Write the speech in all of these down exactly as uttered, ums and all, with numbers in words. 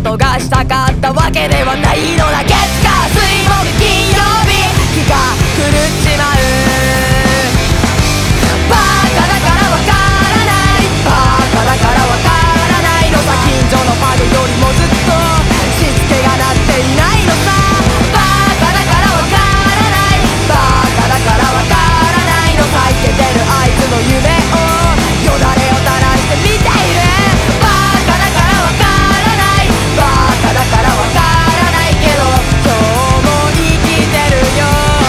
ことがしたかったわけではないのだ。月火水木金曜日気が狂っちまう。バカだからわからない、バカだからわからないのさ。近所のパグよりもずっとしつけがなっていないのさ。バカだからわからない、バカだからわからないのさ。イケてるあいつの夢をよだれを垂らして見ている。バカだからわからない、バカだからわからないけど今日も生きてるよ。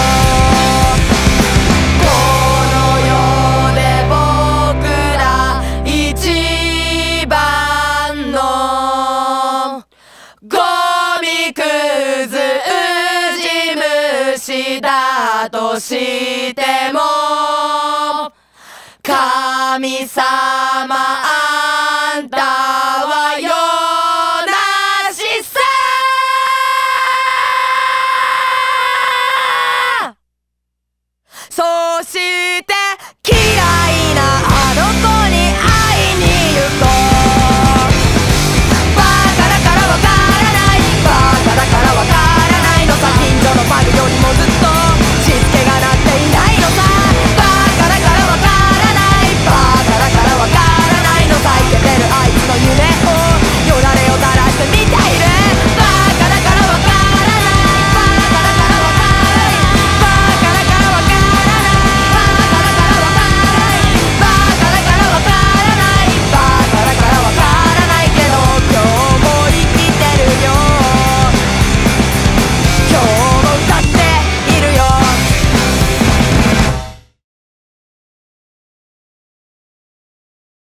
この世で僕ら一番のゴミくずウジ虫だとしても神様あんた